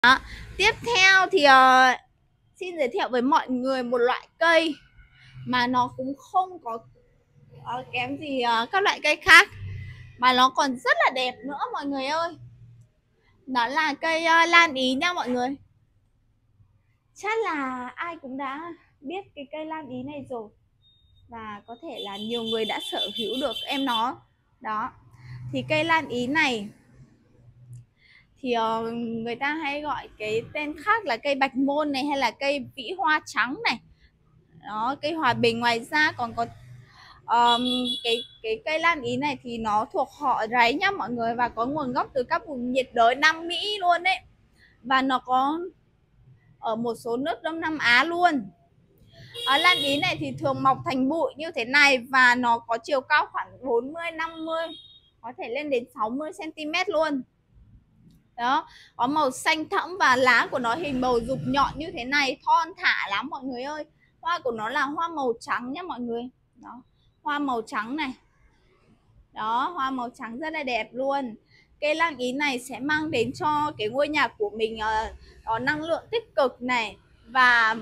Đó. Tiếp theo thì xin giới thiệu với mọi người một loại cây mà nó cũng không có kém gì các loại cây khác, mà nó còn rất là đẹp nữa mọi người ơi. Đó là cây lan ý nha mọi người. Chắc là ai cũng đã biết cái cây lan ý này rồi, và có thể là nhiều người đã sở hữu được em nó. Đó, thì cây lan ý này thì người ta hay gọi cái tên khác là cây bạch môn này, hay là cây vĩ hoa trắng này. Đó, cây hòa bình. Ngoài ra còn có um, cái cây lan ý này thì nó thuộc họ ráy nhá mọi người, và có nguồn gốc từ các vùng nhiệt đới Nam Mỹ luôn đấy, và nó có ở một số nước Đông Nam Á luôn. Lan ý này thì thường mọc thành bụi như thế này, và nó có chiều cao khoảng 40-50, có thể lên đến 60 cm luôn. Đó, có màu xanh thẫm và lá của nó hình bầu dục nhọn như thế này, thon thả lắm mọi người ơi. Hoa của nó là hoa màu trắng nhé mọi người. Đó, hoa màu trắng này. Đó, hoa màu trắng rất là đẹp luôn. Cây lan ý này sẽ mang đến cho cái ngôi nhà của mình năng lượng tích cực này, và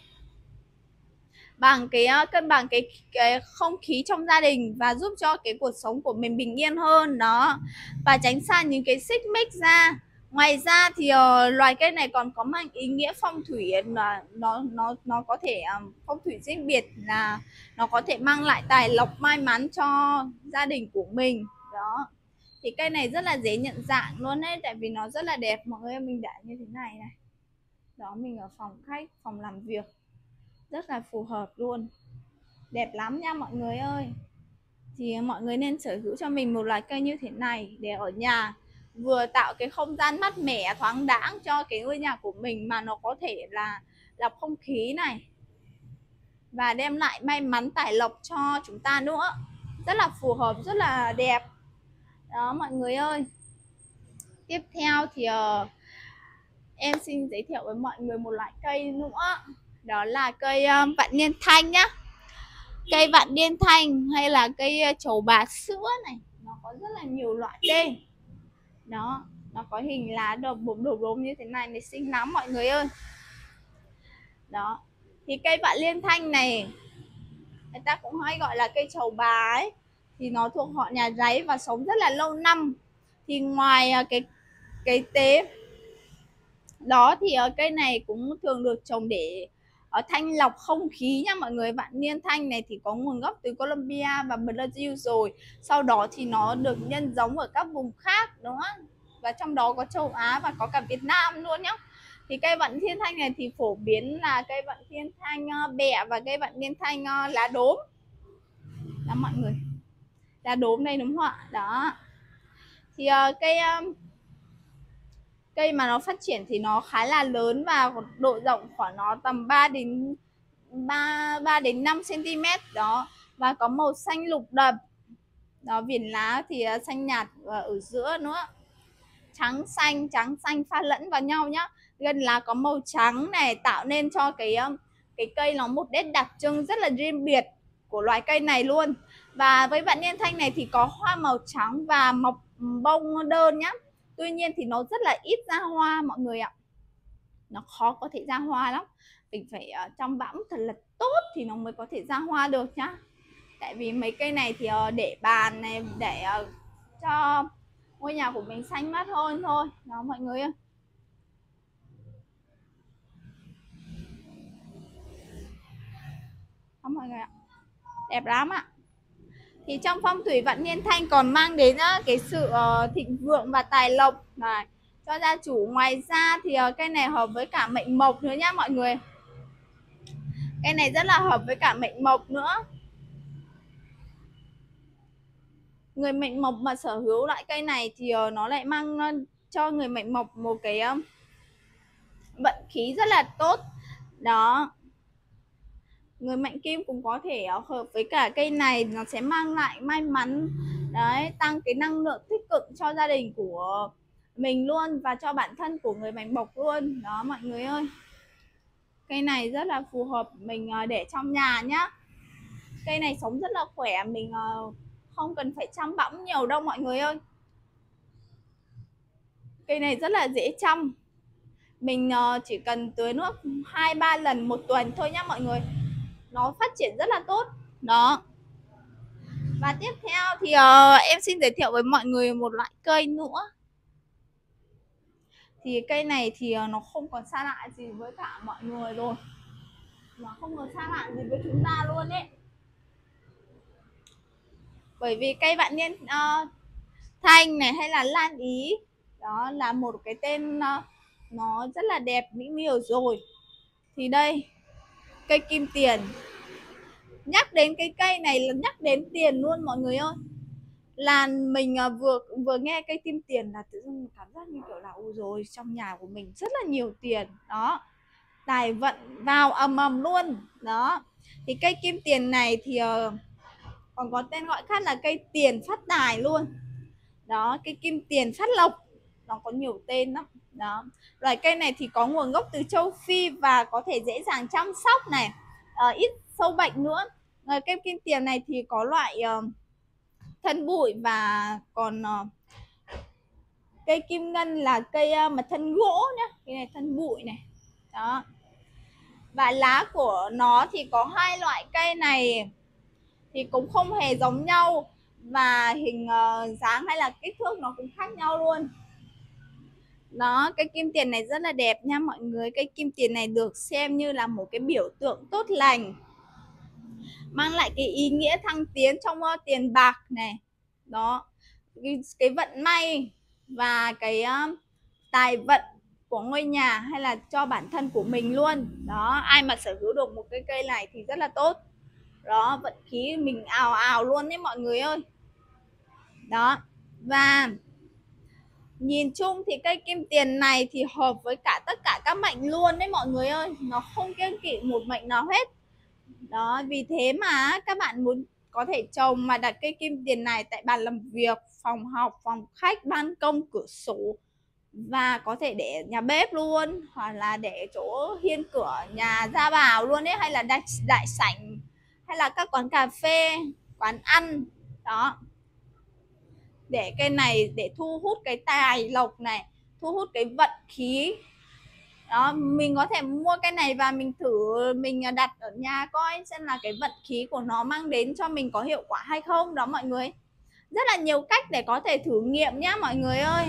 bằng cái cân bằng cái không khí trong gia đình, và giúp cho cái cuộc sống của mình bình yên hơn đó, và tránh xa những cái xích mích ra. Ngoài ra thì loài cây này còn có mang ý nghĩa phong thủy, là nó có thể phong thủy riêng biệt, là nó có thể mang lại tài lộc may mắn cho gia đình của mình. Đó, thì cây này rất là dễ nhận dạng luôn đấy, tại vì nó rất là đẹp mọi người. Mình đã như thế này này. Đó, mình ở phòng khách, phòng làm việc, rất là phù hợp luôn, đẹp lắm nha mọi người ơi. Thì mọi người nên sở hữu cho mình một loài cây như thế này để ở nhà, vừa tạo cái không gian mát mẻ thoáng đãng cho cái ngôi nhà của mình, mà nó có thể là lọc không khí này, và đem lại may mắn tài lộc cho chúng ta nữa. Rất là phù hợp, rất là đẹp đó mọi người ơi. Tiếp theo thì em xin giới thiệu với mọi người một loại cây nữa, đó là cây vạn niên thanh nhá. Cây vạn niên thanh hay là cây trầu bà sữa này, nó có rất là nhiều loại tên. Đó, nó có hình lá đồm đốm như thế này, này xinh lắm mọi người ơi. Đó, thì cây vạn niên thanh này người ta cũng hay gọi là cây trầu bà ấy, thì nó thuộc họ nhà ráy và sống rất là lâu năm. Thì ngoài cái tế đó thì cây này cũng thường được trồng để thanh lọc không khí nha mọi người. Vạn niên thanh này thì có nguồn gốc từ Colombia và Brazil rồi, sau đó thì nó được nhân giống ở các vùng khác đó, và trong đó có châu Á và có cả Việt Nam luôn nhá. Thì cây vạn niên thanh này thì phổ biến là cây vạn niên thanh bẹ và cây vạn niên thanh lá đốm đó mọi người, lá đốm đây đúng không ạ? Đó, thì cây mà nó phát triển thì nó khá là lớn, và độ rộng của nó tầm 3 đến 5 cm đó, và có màu xanh lục đậm. Đó, viền lá thì xanh nhạt và ở giữa nữa. Trắng xanh pha lẫn vào nhau nhá. Gần lá có màu trắng này, tạo nên cho cái cây nó một nét đặc trưng rất là riêng biệt của loài cây này luôn. Và với vạn niên thanh này thì có hoa màu trắng và mọc bông đơn nhá. Tuy nhiên thì nó rất là ít ra hoa mọi người ạ. Nó khó có thể ra hoa lắm. Mình phải chăm bẵm thật là tốt thì nó mới có thể ra hoa được nhá. Tại vì mấy cây này thì để bàn này, để cho ngôi nhà của mình xanh mát hơn thôi. Đó mọi người ơi. Đó mọi người ạ. Đẹp lắm ạ. Thì trong phong thủy vạn niên thanh còn mang đến cái sự thịnh vượng và tài lộc này cho gia chủ. Ngoài ra thì cây này hợp với cả mệnh mộc nữa nhá mọi người. Cây này rất là hợp với cả mệnh mộc nữa. Người mệnh mộc mà sở hữu loại cây này thì nó lại mang cho người mệnh mộc một cái vận khí rất là tốt. Đó, người mệnh kim cũng có thể hợp với cả cây này, nó sẽ mang lại may mắn đấy, tăng cái năng lượng tích cực cho gia đình của mình luôn, và cho bản thân của người mệnh mộc luôn. Đó mọi người ơi, cây này rất là phù hợp mình để trong nhà nhá. Cây này sống rất là khỏe, mình không cần phải chăm bẵm nhiều đâu mọi người ơi. Cây này rất là dễ chăm, Mình chỉ cần tưới nước 2-3 lần một tuần thôi nhá mọi người, nó phát triển rất là tốt đó. Và tiếp theo thì em xin giới thiệu với mọi người một loại cây nữa. Thì cây này thì nó không còn xa lạ gì với cả mọi người rồi, nó không còn xa lạ gì với chúng ta luôn ấy. Bởi vì cây vạn niên thanh này hay là lan ý, đó là một cái tên nó rất là đẹp mỹ miều rồi. Thì đây, cây kim tiền. Nhắc đến cái cây này là nhắc đến tiền luôn mọi người ơi. Là mình vừa nghe cây kim tiền là tự dưng cảm giác như kiểu là ôi rồi trong nhà của mình rất là nhiều tiền đó, tài vận vào ầm ầm luôn đó. Thì cây kim tiền này thì còn có tên gọi khác là cây tiền phát tài luôn đó, cây kim tiền phát lộc, nó có nhiều tên lắm đó. Loài cây này thì có nguồn gốc từ châu Phi và có thể dễ dàng chăm sóc này, ít sâu bệnh nữa. Cây kim tiền này thì có loại thân bụi và còn cây kim ngân là cây mà thân gỗ nhá, cái này thân bụi này đó. Và lá của nó thì có hai loại cây này thì cũng không hề giống nhau, và hình dáng hay là kích thước nó cũng khác nhau luôn đó. Cây kim tiền này rất là đẹp nha mọi người. Cây kim tiền này được xem như là một cái biểu tượng tốt lành, mang lại cái ý nghĩa thăng tiến trong tiền bạc này đó, cái vận may và cái tài vận của ngôi nhà hay là cho bản thân của mình luôn đó. Ai mà sở hữu được một cái cây này thì rất là tốt đó, vận khí mình ào ào luôn đấy mọi người ơi đó. Và nhìn chung thì cây kim tiền này thì hợp với cả tất cả các mệnh luôn đấy mọi người ơi, nó không kiêng kỵ một mệnh nào hết đó. Vì thế mà các bạn muốn có thể trồng mà đặt cây kim tiền này tại bàn làm việc, phòng học, phòng khách, ban công, cửa sổ, và có thể để nhà bếp luôn, hoặc là để chỗ hiên cửa nhà ra vào luôn ấy, hay là đại sảnh, hay là các quán cà phê, quán ăn đó. Để cây này để thu hút cái tài lộc này, thu hút cái vận khí đó. Mình có thể mua cái này và mình thử, mình đặt ở nhà coi xem là cái vận khí của nó mang đến cho mình có hiệu quả hay không đó mọi người. Rất là nhiều cách để có thể thử nghiệm nhá mọi người ơi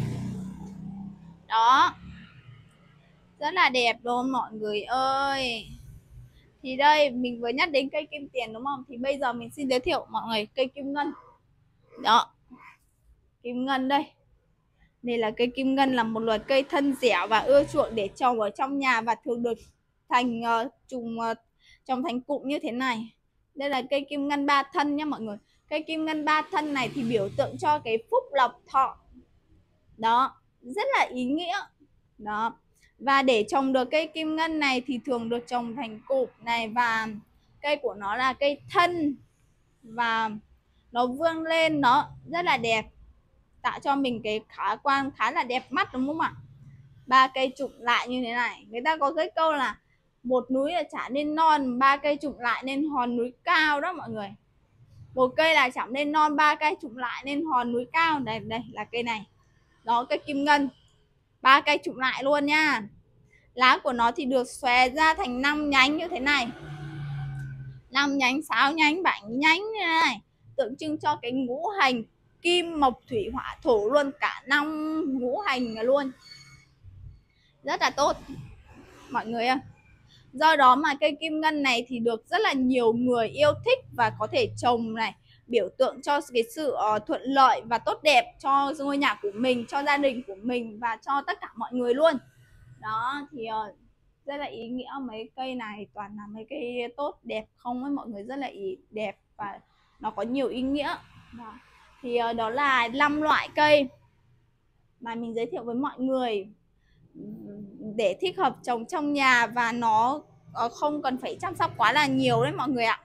đó, rất là đẹp luôn mọi người ơi. Thì đây mình vừa nhắc đến cây kim tiền đúng không, thì bây giờ mình xin giới thiệu mọi người cây kim ngân đó. Kim ngân đây, đây là cây kim ngân, là một loài cây thân dẻo và ưa chuộng để trồng ở trong nhà, và thường được thành trồng thành cụm như thế này. Đây là cây kim ngân ba thân nhé mọi người. Cây kim ngân ba thân này thì biểu tượng cho cái phúc lộc thọ đó, rất là ý nghĩa đó. Và để trồng được cây kim ngân này thì thường được trồng thành cụm này, và cây của nó là cây thân và nó vươn lên, nó rất là đẹp, tạo cho mình cái khả quan khá là đẹp mắt đúng không ạ. Ba cây trụm lại như thế này, người ta có cái câu là một núi là chả nên non, ba cây trụm lại nên hòn núi cao đó mọi người. Một cây là chẳng nên non, ba cây trụm lại nên hòn núi cao. Đây đây là cây này đó, cây kim ngân, ba cây trụm lại luôn nha. Lá của nó thì được xòe ra thành 5 nhánh như thế này, 5 nhánh, 6 nhánh, 7 nhánh như thế này, tượng trưng cho cái ngũ hành kim mộc thủy hỏa thổ luôn, cả 5 ngũ hành luôn, rất là tốt mọi người ơi. Do đó mà cây kim ngân này thì được rất là nhiều người yêu thích và có thể trồng này, biểu tượng cho cái sự thuận lợi và tốt đẹp cho ngôi nhà của mình, cho gia đình của mình và cho tất cả mọi người luôn đó. Thì rất là ý nghĩa, mấy cây này toàn là mấy cây tốt đẹp không ấy mọi người, rất là đẹp và nó có nhiều ý nghĩa đó. Thì đó là 5 loại cây mà mình giới thiệu với mọi người để thích hợp trồng trong nhà, và nó không cần phải chăm sóc quá là nhiều đấy mọi người ạ.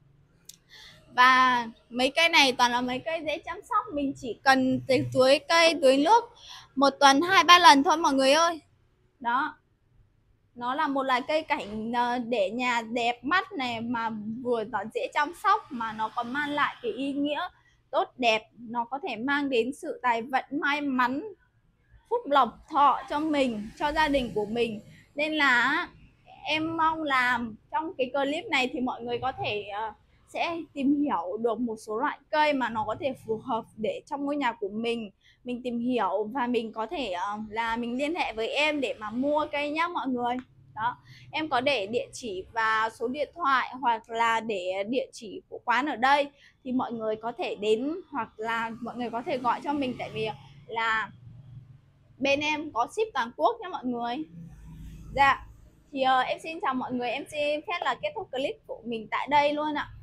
Và mấy cây này toàn là mấy cây dễ chăm sóc, mình chỉ cần tưới cây, tưới nước một tuần 2-3 lần thôi mọi người ơi đó. Nó là một loài cây cảnh để nhà đẹp mắt này, mà vừa nó dễ chăm sóc mà nó còn mang lại cái ý nghĩa tốt đẹp, nó có thể mang đến sự tài vận may mắn phúc lộc thọ cho mình, cho gia đình của mình. Nên là em mong là trong cái clip này thì mọi người có thể sẽ tìm hiểu được một số loại cây mà nó có thể phù hợp để trong ngôi nhà của mình tìm hiểu, và mình có thể là mình liên hệ với em để mà mua cây nhá mọi người. Đó, em có để địa chỉ và số điện thoại hoặc là để địa chỉ của quán ở đây, thì mọi người có thể đến hoặc là mọi người có thể gọi cho mình, tại vì là bên em có ship toàn quốc nha mọi người. Dạ, thì em xin chào mọi người, em xin phép là kết thúc clip của mình tại đây luôn ạ.